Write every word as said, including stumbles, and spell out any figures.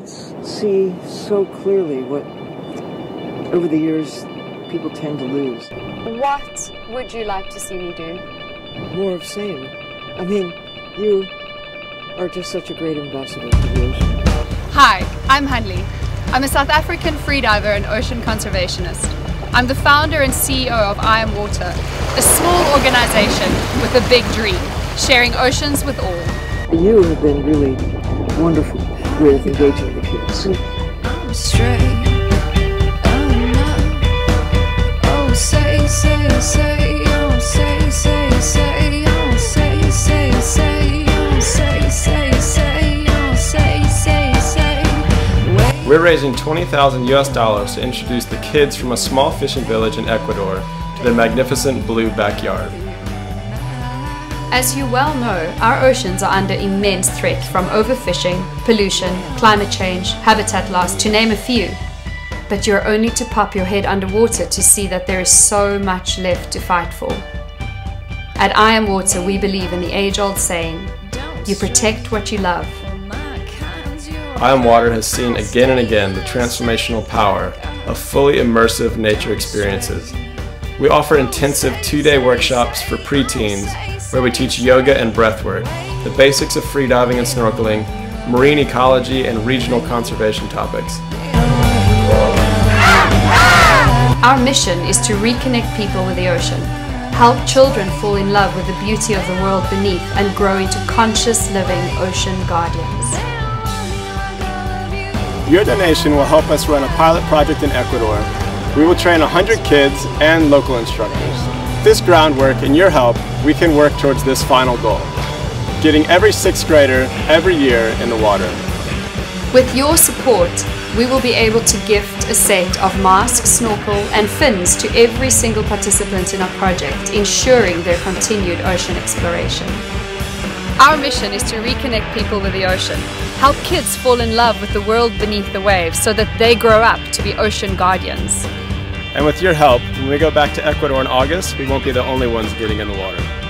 kids see so clearly what, over the years, people tend to lose. What would you like to see me do? More of same. I mean, you are just such a great ambassador for the ocean. Hi, I'm Hanli. I'm a South African freediver and ocean conservationist. I'm the founder and C E O of I Am Water, a small organization with a big dream, sharing oceans with all. You have been really wonderful with engaging the kids. I'm straight. Oh no. Oh, say, say, say. Oh, say, say, say. Oh, say, say, say. Oh, say, say, say. Oh, say, say, say. We're raising twenty thousand U S dollars to introduce the kids from a small fishing village in Ecuador to their magnificent blue backyard. As you well know, our oceans are under immense threat from overfishing, pollution, climate change, habitat loss, to name a few. But you're only to pop your head underwater to see that there is so much left to fight for. At I Am Water, we believe in the age-old saying, you protect what you love. I Am Water has seen again and again the transformational power of fully immersive nature experiences. We offer intensive two-day workshops for preteens where we teach yoga and breathwork, the basics of freediving and snorkeling, marine ecology, and regional conservation topics. Our mission is to reconnect people with the ocean, help children fall in love with the beauty of the world beneath, and grow into conscious living ocean guardians. Your donation will help us run a pilot project in Ecuador. We will train one hundred kids and local instructors. With this groundwork and your help, we can work towards this final goal, getting every sixth grader every year in the water. With your support, we will be able to gift a set of masks, snorkel and fins to every single participant in our project, ensuring their continued ocean exploration. Our mission is to reconnect people with the ocean, help kids fall in love with the world beneath the waves so that they grow up to be ocean guardians. And with your help, when we go back to Ecuador in August, we won't be the only ones getting in the water.